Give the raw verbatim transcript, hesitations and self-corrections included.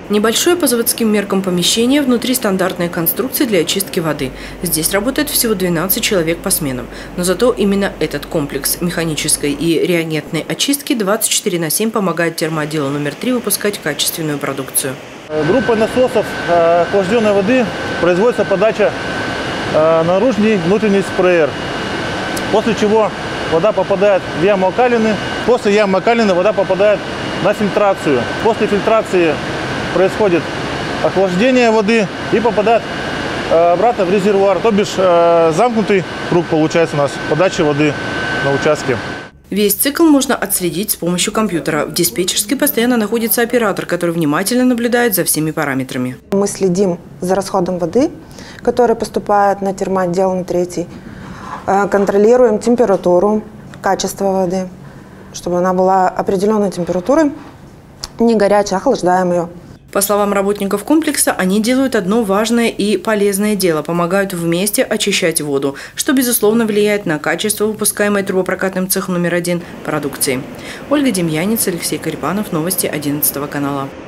Небольшое по заводским меркам помещение, внутри стандартной конструкции для очистки воды. Здесь работает всего двенадцать человек по сменам. Но зато именно этот комплекс механической и реагентной очистки двадцать четыре на семь помогает термоотделу номер три выпускать качественную продукцию. Группой насосов охлажденной воды производится подача наружный и внутренний спреер. После чего вода попадает в яму окалины. После ямы окалины вода попадает на фильтрацию. После фильтрации происходит охлаждение воды и попадает обратно в резервуар. То бишь замкнутый круг получается у нас подачи воды на участке. Весь цикл можно отследить с помощью компьютера. В диспетчерской постоянно находится оператор, который внимательно наблюдает за всеми параметрами. Мы следим за расходом воды, которая поступает на термоотдел на третий. Контролируем температуру, качество воды, чтобы она была определенной температуры, не горячая, охлаждаем ее. По словам работников комплекса, они делают одно важное и полезное дело – помогают вместе очищать воду, что, безусловно, влияет на качество выпускаемой трубопрокатным цехом номер один продукции. Ольга Демьянец, Алексей Карипанов, новости одиннадцатого канала.